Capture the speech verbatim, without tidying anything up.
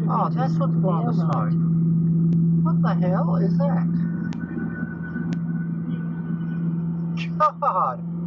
Oh, that's what's blowing the smoke. What the hell is that? God!